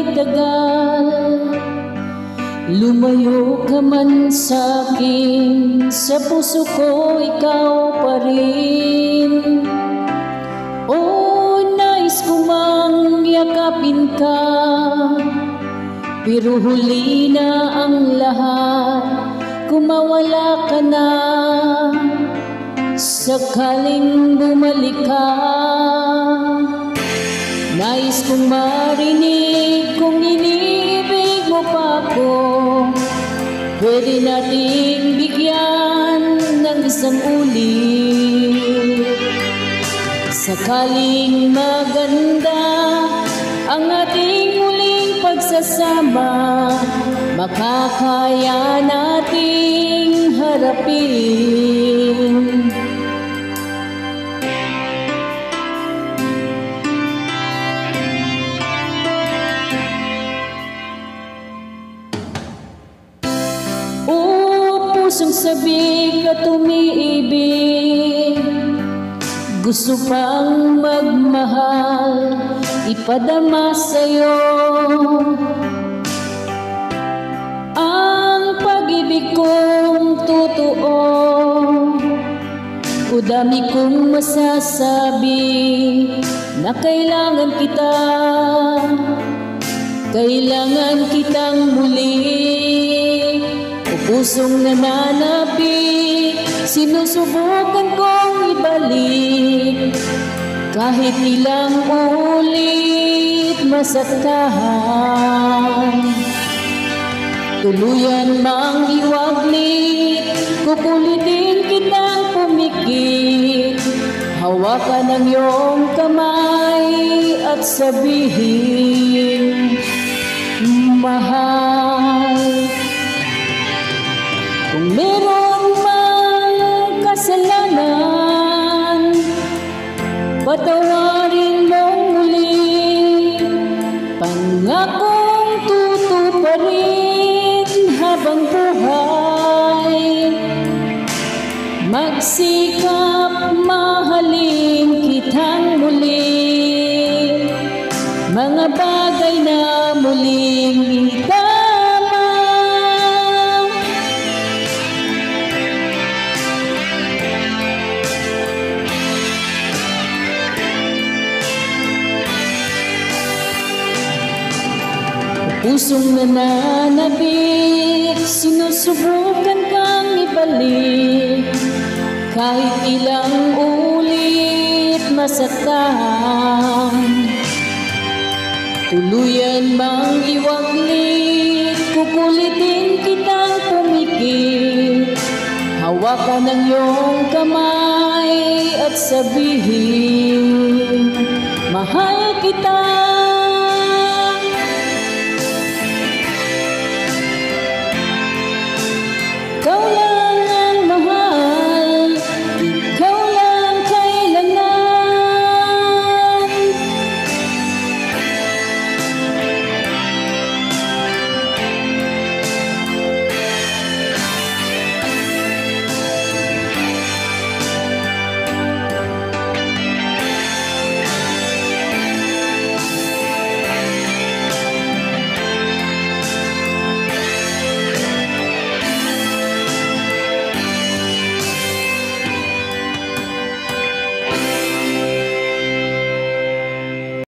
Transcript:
tagal, lumayo ka man sa'kin, sa puso ko ikaw pa rin. Oh, nais ko mang yakapin ka, pero huli na ang lahat kung mawala ka na. Sakaling bumalik ka, nais kong marinig kung iniibig mo pa ako. Pwede nating bigyan ng isang ulit. Sakaling maganda ang ating muling pagsasama, makakaya nating harapin. Pusong sabik at umiibig, gusto pang magmahal, ipadama sa'yo ang pag-ibig kong totoo. O dami kong masasabi na kailangan kita, kailangan kitang muli. Pusong nananabik, sinusubukan kong ibalik, kahit ilang ulit masaktan. Tuluyan mang iwaglit, kukulitin kitang pumikit, hawakan ang iyong kamay at sabihin, mahal. Kung meron mang kasalanan, patawarin mong muli. Pangakong tutuparin habang buhay, magsikap mahalin kitang muli. Mga bagay na muling itama, pusong nananabik, sinusubukan kang ibalik, kahit ilang ulit masaktan. Tuluyan mang iwaglit, kukulitin kitang pumikit, hawakan ang iyong kamay at sabihin, mahal kita.